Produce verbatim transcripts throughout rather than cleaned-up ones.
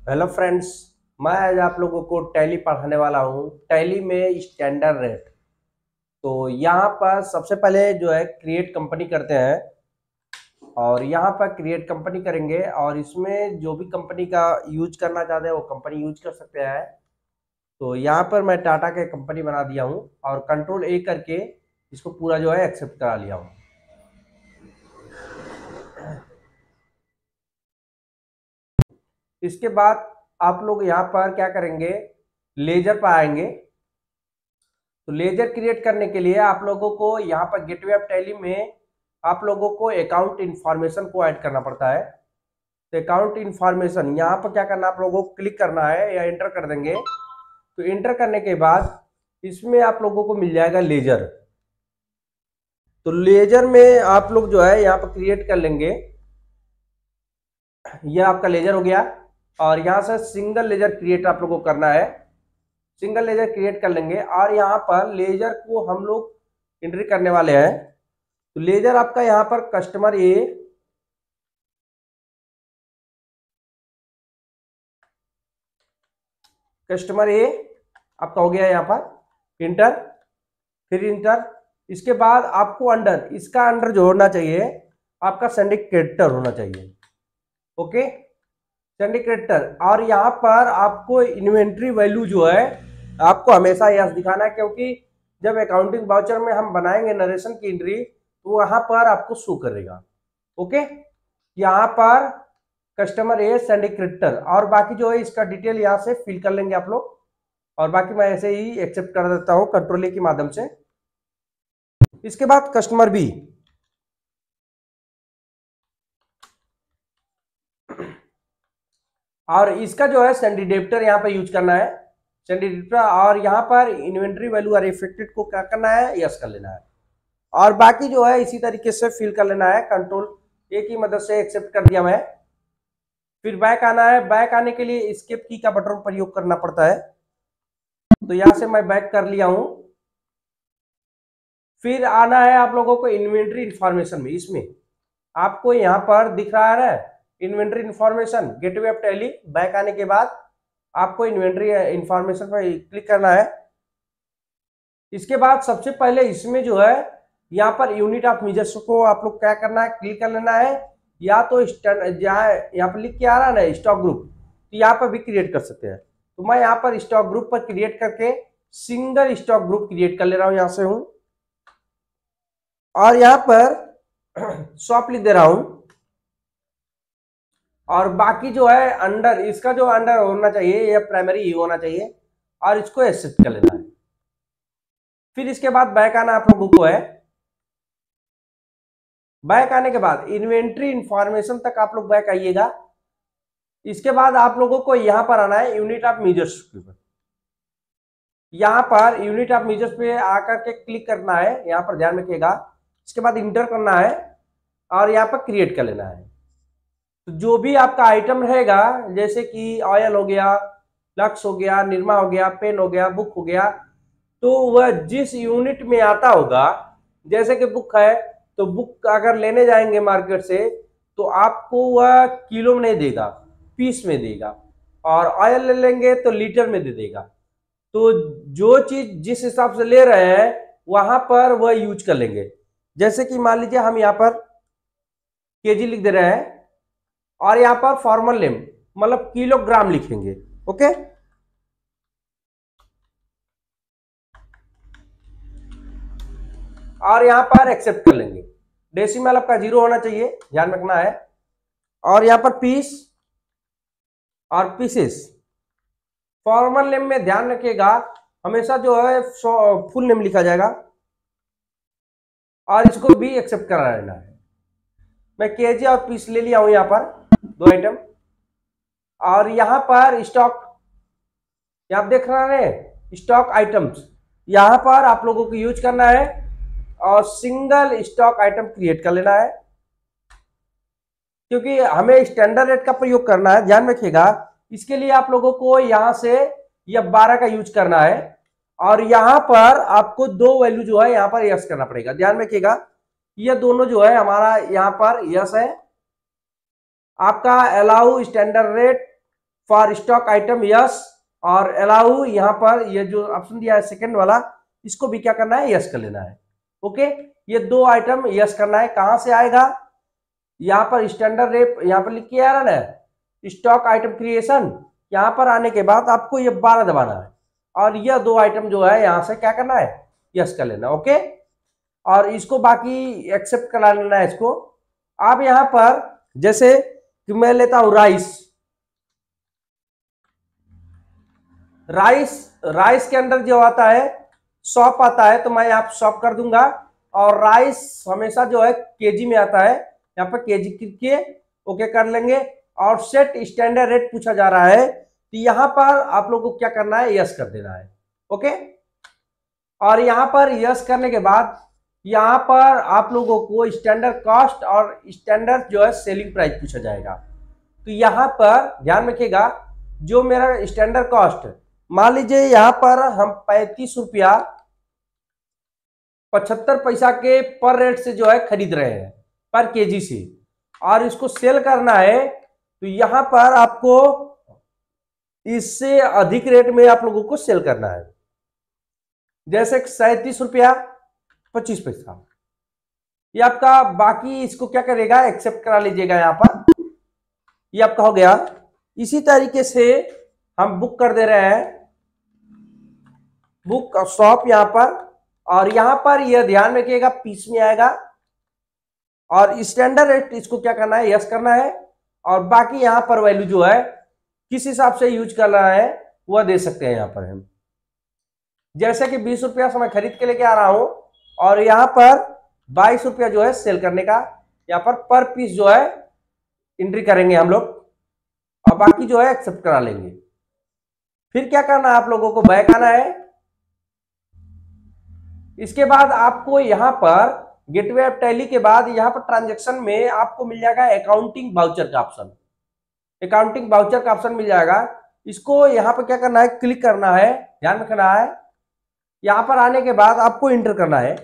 Hello friends. मैं आज आप लोगों को टैली पढ़ाने वाला हूँ। टैली में स्टैंडर्ड रेट। तो यहाँ पर सबसे पहले जो है क्रिएट कंपनी करते हैं और यहाँ पर क्रिएट कंपनी करेंगे और इसमें जो भी कंपनी का यूज करना चाहते हैं वो कंपनी यूज कर सकते हैं। तो यहाँ पर मैं टाटा के कंपनी बना दिया हूँ और कंट्रोल ए करके इसको पूरा जो है एक्सेप्ट करा लिया हूँ। इसके बाद आप लोग यहाँ पर क्या करेंगे, लेजर पर आएंगे। तो लेजर क्रिएट करने के लिए आप लोगों को यहाँ पर गेटवे ऑफ टैली में आप लोगों को अकाउंट इंफॉर्मेशन को ऐड करना पड़ता है। तो अकाउंट इंफॉर्मेशन यहाँ पर क्या करना, आप लोगों को क्लिक करना है या एंटर कर देंगे। तो एंटर करने के बाद इसमें आप लोगों को मिल जाएगा लेजर। तो लेजर में आप लोग जो है यहाँ पर क्रिएट कर लेंगे। यह आपका लेजर हो गया और यहाँ से सिंगल लेजर क्रिएट आप लोगों को करना है। सिंगल लेजर क्रिएट कर लेंगे और यहाँ पर लेजर को हम लोग एंट्री करने वाले हैं। तो लेजर आपका यहाँ पर कस्टमर ए, कस्टमर ए आपका हो गया यहाँ पर इंटर, फिर इंटर। इसके बाद आपको अंडर, इसका अंडर जो होना चाहिए आपका सिंडिकेटर होना चाहिए। Okay, syndicator. और यहाँ पर आपको इन्वेंट्री वैल्यू जो है आपको हमेशा यस दिखाना है, क्योंकि जब अकाउंटिंग वाउचर में हम बनाएंगे नरेशन की एंट्री तो वहां पर आपको शो करेगा। ओके, यहाँ पर कस्टमर ए सिंडिकेटर और बाकी जो है इसका डिटेल यहाँ से फिल कर लेंगे आप लोग। और बाकी मैं ऐसे ही एक्सेप्ट कर देता हूँ कंट्रोल ए के माध्यम से। इसके बाद कस्टमर बी, और इसका जो है सेंडिडेप्टर यहाँ पर यूज करना है, सेंडिडेप्टर। और यहाँ पर इन्वेंट्री वैल्यू और इफेक्टेड को क्या करना है, यस कर लेना है। और बाकी जो है इसी तरीके से फिल कर लेना है। कंट्रोल ए की मदद से एक्सेप्ट कर दिया मैं। फिर बैक आना है। बैक आने के लिए एस्केप की का बटन प्रयोग करना पड़ता है। तो यहां से मैं बैक कर लिया हूं। फिर आना है आप लोगों को इन्वेंट्री इंफॉर्मेशन में। इसमें आपको यहां पर दिख रहा है inventory information, gateway of Tally. Back आने के बाद आपको इन्वेंट्री इंफॉर्मेशन पर क्लिक करना है। इसके बाद सबसे पहले इसमें जो है यहाँ पर यूनिट ऑफ मेजर्स को आप लोग क्या करना है, क्लिक कर लेना है। या तो जहाँ यहाँ पर लिख के आ रहा है ना स्टॉक ग्रुप, तो यहाँ पर भी क्रिएट कर सकते हैं। तो मैं यहाँ पर स्टॉक ग्रुप पर क्रिएट करके सिंगल स्टॉक ग्रुप क्रिएट कर ले रहा हूँ यहाँ से हूँ। और यहाँ पर शॉप लिख दे रहा हूँ। और बाकी जो है अंडर, इसका जो अंडर होना चाहिए यह प्राइमरी ही होना चाहिए और इसको एक्सेप्ट कर लेना है। फिर इसके बाद बैक आना आप लोगों को है। बैक आने के बाद इन्वेंट्री इंफॉर्मेशन तक आप लोग बैक आइएगा। इसके बाद आप लोगों को यहां पर आना है यूनिट ऑफ मेजर्स पर। यहां पर यूनिट ऑफ मेजर्स पे आकर के क्लिक करना है, यहां पर ध्यान रखिएगा। इसके बाद इंटर करना है और यहां पर क्रिएट कर लेना है। तो जो भी आपका आइटम रहेगा, जैसे कि ऑयल हो गया, लक्स हो गया, निरमा हो गया, पेन हो गया, बुक हो गया, तो वह जिस यूनिट में आता होगा, जैसे कि बुक है तो बुक अगर लेने जाएंगे मार्केट से तो आपको वह किलो में नहीं देगा, पीस में देगा। और ऑयल ले लेंगे तो लीटर में दे देगा। तो जो चीज जिस हिसाब से ले रहे हैं वहां पर वह यूज कर लेंगे। जैसे कि मान लीजिए हम यहाँ पर केजी लिख दे रहे हैं और यहाँ पर फॉर्मल नेम मतलब किलोग्राम लिखेंगे। ओके, और यहां पर एक्सेप्ट कर लेंगे। डेसिमल आपका जीरो होना चाहिए, ध्यान रखना है। और यहां पर पीस और पीसेस, फॉर्मल नेम में ध्यान रखिएगा हमेशा जो है फुल नेम लिखा जाएगा और इसको भी एक्सेप्ट करा लेना है। मैं केजी और पीस ले लिया हूं यहां पर दो आइटम। और यहां पर स्टॉक, आप देख रहे हैं स्टॉक आइटम्स, यहां पर आप लोगों को यूज करना है और सिंगल स्टॉक आइटम क्रिएट कर लेना है, क्योंकि हमें स्टैंडर्ड रेट का प्रयोग करना है। ध्यान रखिएगा इसके लिए आप लोगों को यहां से यह बारह का यूज करना है और यहां पर आपको दो वैल्यू जो है यहां पर यस करना पड़ेगा। ध्यान रखिएगा ये दोनों जो है हमारा यहां पर यस है। आपका allow standard rate for stock item yes, और अलाउ यहाँ पर ये जो ऑप्शन दिया है सेकंड वाला, इसको भी क्या करना है, यस कर लेना है। ओके, ये दो आइटम यस करना है। कहां से आएगा, यहाँ पर स्टैंडर्ड रेट यहाँ पर लिख के आ रहा है स्टॉक आइटम क्रिएशन, यहाँ पर आने के बाद आपको ये बारह दबाना है और यह दो आइटम जो है यहाँ से क्या करना है, यस कर लेना। ओके, और इसको बाकी एक्सेप्ट करा लेना है इसको। अब यहाँ पर जैसे कि मैं लेता हूं राइस, राइस राइस के अंदर जो आता है शॉप आता है, तो मैं यहाँ पर शॉप कर दूंगा, और राइस हमेशा जो है केजी में आता है, यहाँ पर केजी करके ओके कर लेंगे। और सेट स्टैंडर्ड रेट पूछा जा रहा है, तो यहाँ पर आप लोगों को क्या करना है, यस कर देना है। ओके, और यहाँ पर यस करने के बाद यहाँ पर आप लोगों को स्टैंडर्ड कॉस्ट और स्टैंडर्ड जो है सेलिंग प्राइस पूछा जाएगा। तो यहाँ पर ध्यान रखिएगा, जो मेरा स्टैंडर्ड कॉस्ट, मान लीजिए यहाँ पर हम पैंतीस रुपया पचहत्तर पैसा के पर रेट से जो है खरीद रहे हैं पर केजी से, और इसको सेल करना है, तो यहाँ पर आपको इससे अधिक रेट में आप लोगों को सेल करना है। जैसे सैंतीस रुपया पच्चीस पैसा, ये आपका, बाकी इसको क्या करेगा, एक्सेप्ट करा लीजिएगा यहाँ पर, ये आपका हो गया। इसी तरीके से हम बुक कर दे रहे हैं, बुक शॉप यहाँ पर, और यहाँ पर यह ध्यान रखिएगा पीस में आएगा, और स्टैंडर्ड रेट इसको क्या करना है, यस करना है, और बाकी यहाँ पर वैल्यू जो है किस हिसाब से यूज कर रहा है वह दे सकते हैं यहाँ पर हम। जैसे कि बीस रुपया से मैं खरीद के लेके आ रहा हूं, और यहाँ पर बाईस रुपया जो है सेल करने का, यहाँ पर पर पीस जो है एंट्री करेंगे हम लोग, और बाकी जो है एक्सेप्ट करा लेंगे। फिर क्या करना है, आप लोगों को बैक आना है। इसके बाद आपको यहाँ पर गेटवे ऑफ टैली के बाद यहाँ पर ट्रांजैक्शन में आपको मिल जाएगा अकाउंटिंग वाउचर का ऑप्शन, अकाउंटिंग वाउचर का ऑप्शन मिल जाएगा। इसको यहाँ पर क्या करना है, क्लिक करना है, ध्यान रखना है। यहाँ पर आने के बाद आपको इंटर करना है।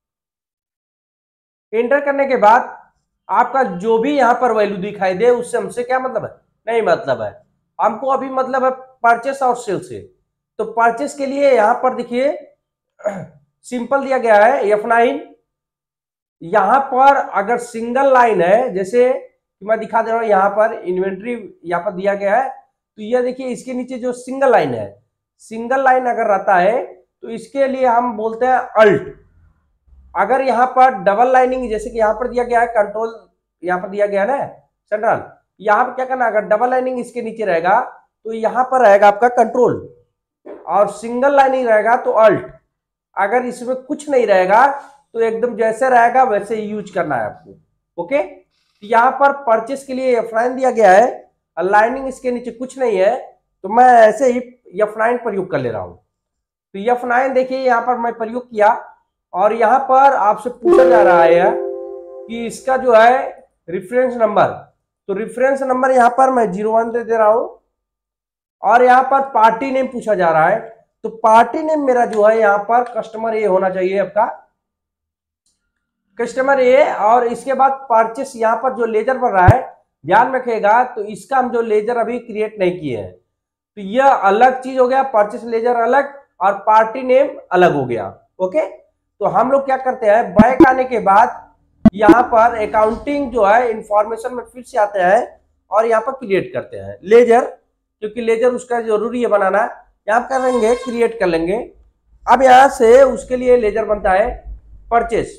इंटर करने के बाद आपका जो भी यहाँ पर वैल्यू दिखाई दे उससे हमसे क्या मतलब है, नहीं मतलब है, हमको अभी मतलब है परचेस और सेल से। तो परचेस के लिए यहाँ पर देखिए सिंपल दिया गया है एफ नाइन। यहाँ पर अगर सिंगल लाइन है, जैसे मैं दिखा दे रहा हूं, यहाँ पर इन्वेंट्री यहाँ पर दिया गया है, तो यह देखिए इसके नीचे जो सिंगल लाइन है, सिंगल लाइन अगर रहता है तो इसके लिए हम बोलते हैं अल्ट। अगर यहाँ पर डबल लाइनिंग, जैसे कि यहाँ पर दिया गया है कंट्रोल, यहाँ पर दिया गया है ना सेंट्रल, यहाँ पर क्या करना, अगर डबल लाइनिंग इसके नीचे रहेगा तो यहाँ पर रहेगा आपका कंट्रोल, और सिंगल लाइनिंग रहेगा तो अल्ट। अगर इसमें कुछ नहीं रहेगा तो एकदम जैसे रहेगा वैसे यूज करना है आपको। ओके, यहाँ पर परचेस के लिए एफ नाइन दिया गया है, लाइनिंग इसके नीचे कुछ नहीं है, तो मैं ऐसे ही एफ नाइन प्रयोग कर ले रहा हूं। तो एफ नाइन देखिए यहाँ पर मैं प्रयोग किया, और यहाँ पर आपसे पूछा जा रहा है कि इसका जो है रेफरेंस नंबर, तो रेफरेंस नंबर यहाँ पर मैं जीरो वन दे दे रहा हूं, और यहाँ पर पार्टी नेम पूछा जा रहा है, तो पार्टी नेम मेरा जो है यहाँ पर कस्टमर ए होना चाहिए, आपका कस्टमर ए। और इसके बाद परचेस यहाँ पर जो लेजर बन रहा है, ध्यान रखिएगा, तो इसका हम जो लेजर अभी क्रिएट नहीं किए हैं, तो यह अलग चीज हो गया, परचेस लेजर अलग और पार्टी नेम अलग हो गया। ओके, तो हम लोग क्या करते हैं, बैक आने के बाद यहाँ पर अकाउंटिंग जो है इंफॉर्मेशन में फिर से आते हैं, और यहाँ पर क्रिएट करते हैं लेजर, क्योंकि लेजर उसका जरूरी है बनाना, यहाँ करेंगे क्रिएट कर लेंगे। अब यहाँ से उसके लिए लेजर बनता है परचेस,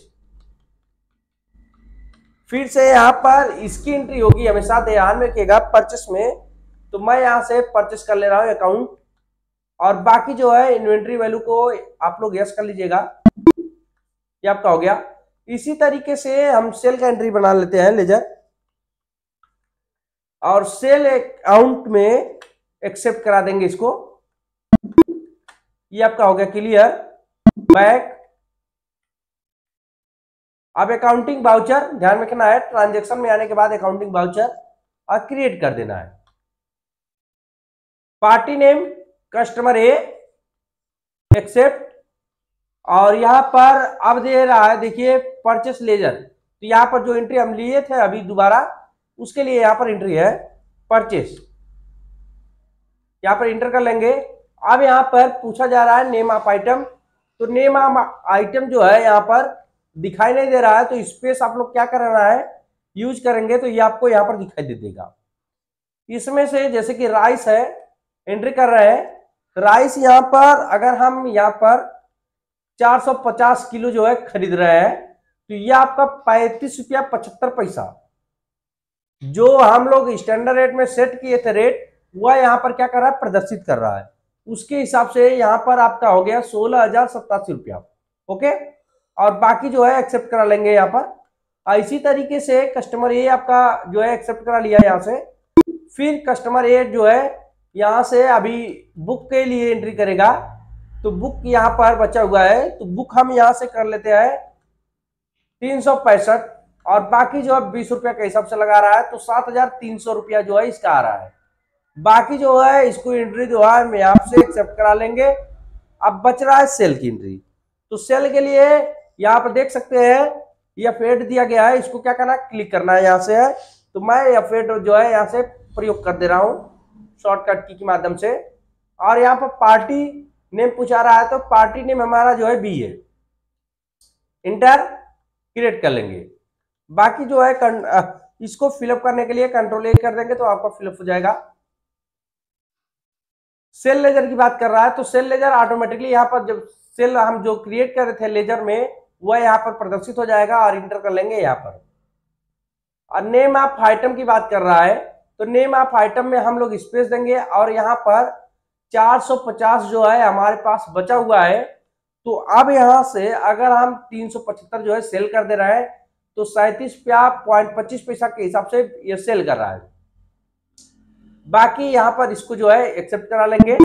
फिर से यहाँ पर इसकी एंट्री होगी, हमेशा ध्यान रखिएगा परचेस में, तो मैं यहाँ से परचेस कर ले रहा हूँ अकाउंट, और बाकी जो है इन्वेंट्री वैल्यू को आप लोग यस कर लीजिएगा, ये आपका हो गया। इसी तरीके से हम सेल का एंट्री बना लेते हैं लेजर, और सेल अकाउंट में एक्सेप्ट करा देंगे इसको, ये आपका हो गया क्लियर। बैक, अब अकाउंटिंग वाउचर ध्यान रखना है, ट्रांजैक्शन में आने के बाद अकाउंटिंग वाउचर और क्रिएट कर देना है। Party name customer A, accept, और यहां पर अब दे रहा है देखिए परचेस लेजर, तो यहां पर जो एंट्री हम लिए थे अभी दोबारा, उसके लिए यहां पर एंट्री है परचेस। यहाँ पर इंटर कर लेंगे। अब यहाँ पर पूछा जा रहा है नेम ऑफ आइटम, तो नेम ऑफ आइटम जो है यहाँ पर दिखाई नहीं दे रहा है, तो स्पेस आप लोग क्या करना है यूज करेंगे, तो ये आपको यहाँ पर दिखाई दे देगा। इसमें से जैसे कि राइस है, एंट्री कर रहे हैं राइस, यहाँ पर अगर हम यहाँ पर चार सौ पचास किलो जो है खरीद रहे हैं, तो ये आपका पैंतीस रुपया पचहत्तर पैसा जो हम लोग स्टैंडर्ड रेट में सेट किए थे रेट, वह यहाँ पर क्या कर रहा है प्रदर्शित कर रहा है। उसके हिसाब से यहाँ पर आपका हो गया सोलह हजार सत्तासी रुपया। ओके, और बाकी जो है एक्सेप्ट करा लेंगे यहाँ पर। इसी तरीके से कस्टमर ए आपका जो है एक्सेप्ट करा लिया यहाँ से। फिर कस्टमर ए जो है यहाँ से अभी बुक के लिए एंट्री करेगा, तो बुक यहाँ पर बचा हुआ है, तो बुक हम यहाँ से कर लेते हैं तीन सौ पैंसठ, और बाकी जो है बीस रुपया के हिसाब से लगा रहा है, तो सात हजार तीन सौ रुपया जो है इसका आ रहा है। बाकी जो है इसको एंट्री जो है हम यहाँ से एक्सेप्ट करा लेंगे। अब बच रहा है सेल की एंट्री, तो सेल के लिए यहाँ पर देख सकते हैं यह फेड दिया गया है, इसको क्या करना है क्लिक करना है यहाँ से है, तो मैं यह फेड जो है यहाँ से प्रयोग कर दे रहा हूँ शॉर्टकट की के माध्यम से। और यहाँ पर पार्टी नेम पूछा रहा है, तो पार्टी नेम हमारा जो है बी है, इंटर क्रिएट कर लेंगे। बाकी जो है इसको फिलअप करने के लिए कंट्रोल ए कर देंगे तो आपका फिलअप हो जाएगा। सेल लेजर की बात कर रहा है, तो सेल लेजर ऑटोमेटिकली यहाँ पर जब सेल हम जो क्रिएट कर रहे थे लेजर में, वह यहाँ पर प्रदर्शित हो जाएगा और इंटर कर लेंगे यहाँ पर। और नेम ऑफ आइटम की बात कर रहा है, तो नेम ऑफ आइटम में हम लोग स्पेस देंगे, और यहाँ पर चार सौ पचास जो है हमारे पास बचा हुआ है, तो अब यहाँ से अगर हम तीन सौ पचहत्तर जो है सेल कर दे रहे हैं, तो सैंतीस रुपया पॉइंट पच्चीस पैसा के हिसाब से ये सेल कर रहा है। बाकी यहाँ पर इसको जो है एक्सेप्ट करा लेंगे,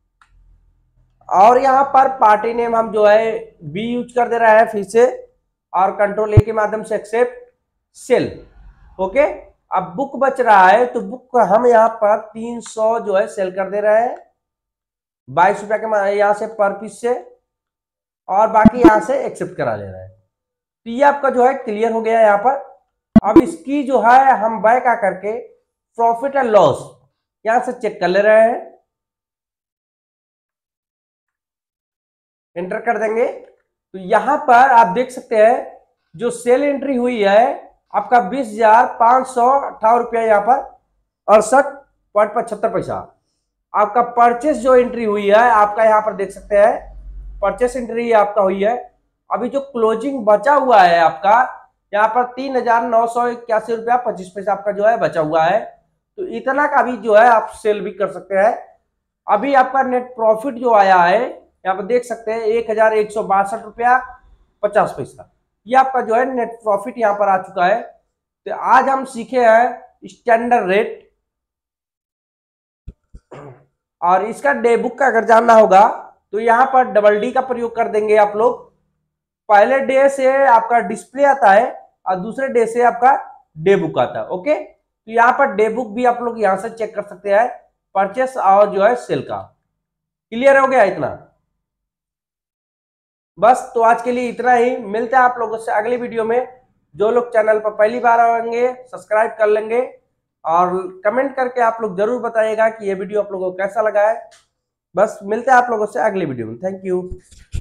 और यहाँ पर पार्टी नेम हम जो है बी यूज कर दे रहा है फिर से, और कंट्रोल ए के माध्यम से एक्सेप्ट सेल। ओके, अब बुक बच रहा है, तो बुक हम यहाँ पर तीन सौ जो है सेल कर दे रहे हैं बाईस रुपया के यहाँ से पर पीस से, और बाकी यहाँ से एक्सेप्ट करा ले रहे हैं। तो ये आपका जो है क्लियर हो गया यहाँ पर। अब इसकी जो है हम बैक आकर के प्रॉफिट एंड लॉस यहां से चेक कर ले रहे हैं, एंटर कर देंगे, तो यहां पर आप देख सकते हैं जो सेल एंट्री हुई है आपका बीस हजार पांच सौ अट्ठावन रुपया यहाँ पर अड़सठ पॉइंट पचहत्तर पैसा। आपका परचेस जो एंट्री हुई है आपका यहाँ पर देख सकते हैं परचेस एंट्री आपका हुई है। अभी जो क्लोजिंग बचा हुआ है आपका यहाँ पर तीन हजार नौ सौ इक्यासी रुपया पच्चीस पैसा आपका जो है बचा हुआ है, तो इतना का भी जो है आप सेल भी कर सकते हैं। अभी आपका नेट प्रॉफिट जो आया है यहाँ पर देख सकते हैं एक हजार एक सौ बासठ रुपया पचास पैसा, ये आपका जो है नेट प्रॉफिट यहाँ पर आ चुका है। तो आज हम सीखे हैं स्टैंडर्ड रेट, और इसका डे बुक का अगर जानना होगा तो यहाँ पर डबल डी का प्रयोग कर देंगे आप लोग। पहले डे से आपका डिस्प्ले आता है और दूसरे डे से आपका डे बुक आता है। ओके, तो यहाँ पर डे बुक भी आप लोग यहाँ से चेक कर सकते हैं परचेस और जो है सेल का। क्लियर हो गया इतना? बस, तो आज के लिए इतना ही। मिलते हैं आप लोगों से अगली वीडियो में। जो लोग चैनल पर पहली बार आएंगे सब्सक्राइब कर लेंगे, और कमेंट करके आप लोग जरूर बताइएगा कि ये वीडियो आप लोगों को कैसा लगा है। बस मिलते हैं आप लोगों से अगली वीडियो में। Thank you.